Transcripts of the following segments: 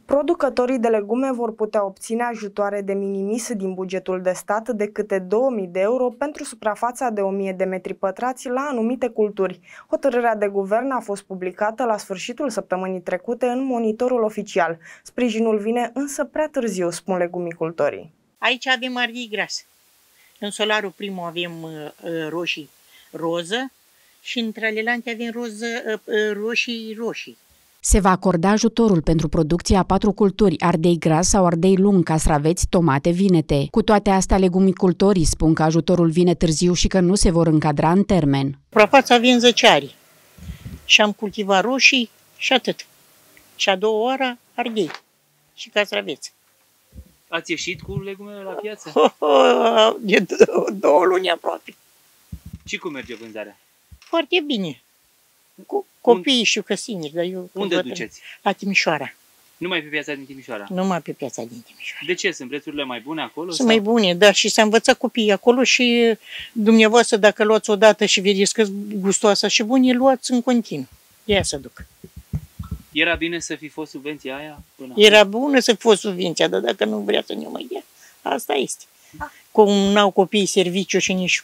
Producătorii de legume vor putea obține ajutoare de minimis din bugetul de stat de câte 2000 de euro pentru suprafața de 1000 de metri pătrați la anumite culturi. Hotărârea de guvern a fost publicată la sfârșitul săptămânii trecute în Monitorul Oficial. Sprijinul vine însă prea târziu, spun legumicultorii. Aici avem ardei gras. În solarul primul avem roșii roză și în tralelante avem roșii. Se va acorda ajutorul pentru producția a 4 culturi, ardei gras sau ardei lung, castraveți, tomate, vinete. Cu toate astea, legumicultorii spun că ajutorul vine târziu și că nu se vor încadra în termen. Suprafața avem 10 ari și am cultivat roșii și atât. Și a doua oară ardei și castraveți. Ați ieșit cu legumele la piață? De 2 luni aproape. Și cum merge vânzarea? Foarte bine. Cu copiii și cu singur, dar eu... Unde duceți? La Timișoara. Numai pe piața din Timișoara? Numai pe piața din Timișoara. De ce? Sunt prețurile mai bune acolo? Sunt mai bune, dar și să învăță copiii acolo și dumneavoastră, dacă luați odată și vedeți că gustoasă și bune, luați în continuu. Ea să duc. Era bine să fi fost subvenția aia? Era bună să fi fost subvenția, dar dacă nu vrea să ne mai dea, asta este. Cum n-au copiii serviciu și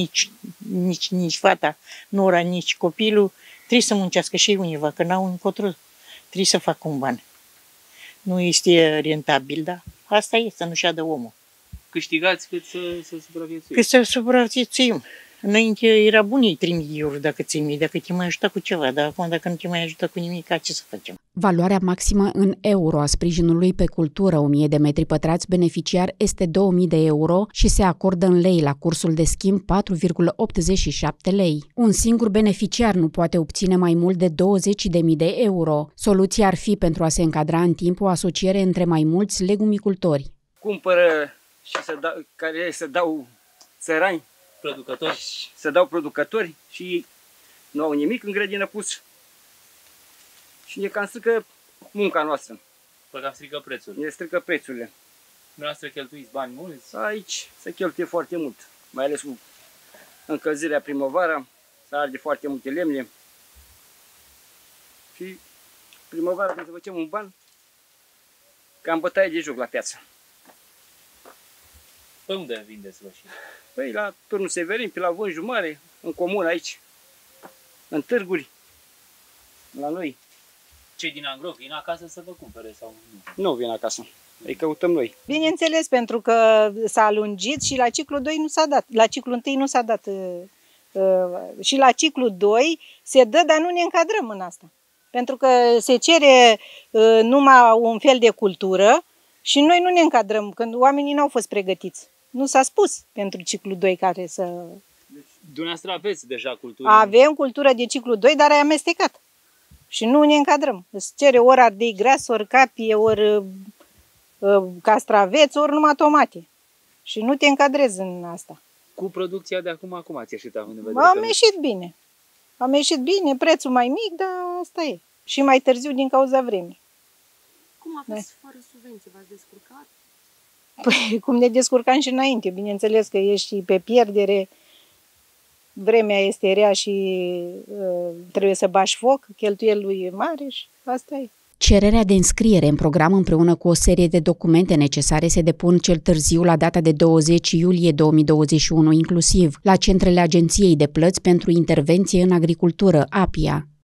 nici fata, nora, nici copilul, trebuie să muncească și univa, că n-au încotro. Trebuie să facă un ban. Nu este rentabil, dar asta este, să nu șadă omul. Câștigați cât să supraviețuim? Cât să supraviețuim. Înainte era bun ei 3.000 de euro dacă ți-ai mii, dacă te mai ajuta cu ceva, dar acum dacă nu te mai ajută cu nimic, ce să facem? Valoarea maximă în euro a sprijinului pe cultură 1000 de metri pătrați beneficiar este 2000 de euro și se acordă în lei la cursul de schimb 4,87 lei. Un singur beneficiar nu poate obține mai mult de 20.000 de euro. Soluția ar fi pentru a se încadra în timp o asociere între mai mulți legumicultori. Cumpără și să dau țărani, producători. să dau producători și nu au nimic în grădină pus. Și ne cam strică munca noastră. Vă cam strică prețurile. Ne strică prețurile. Dumneavoastră cheltuiți bani mulți? Aici se cheltuie foarte mult. Mai ales cu încălzirea primăvara, se arde foarte multe lemne. Și primăvara, când să facem un ban, cam bătaie de joc la piață. Pe unde vindeți roșii? Păi la Turnul Severin, pe la Vânjul Mare, în comună aici, în târguri, la noi. Cei din Angrov vin acasă să vă cumpere sau nu? Nu vin acasă, îi căutăm noi. Bineînțeles, pentru că s-a lungit și la ciclul 2 nu s-a dat, la ciclul 1 nu s-a dat și la ciclul 2 se dă, dar nu ne încadrăm în asta. Pentru că se cere numai un fel de cultură și noi nu ne încadrăm, când oamenii n-au fost pregătiți. Nu s-a spus pentru ciclul 2 care să... Deci, dumneavoastră aveți deja cultură? Avem cultură de ciclul 2, dar ai amestecat. Și nu ne încadrăm. Îți cere ori ardei gras, ori capie, ori castraveți, ori numai tomate. Și nu te încadrezi în asta. Cu producția de acum ați ieșit, având în vedere? Am ieșit bine. Am ieșit bine, prețul mai mic, dar asta e. Și mai târziu din cauza vremii. Cum a fost fără subvenție? V-ați descurcat? Păi, cum ne descurcam și înainte. Bineînțeles că ești și pe pierdere, vremea este rea și trebuie să bași foc, cheltuielul e mare și asta e. Cererea de înscriere în program împreună cu o serie de documente necesare se depun cel târziu la data de 20 iulie 2021, inclusiv la centrele Agenției de Plăți pentru Intervenție în Agricultură, APIA.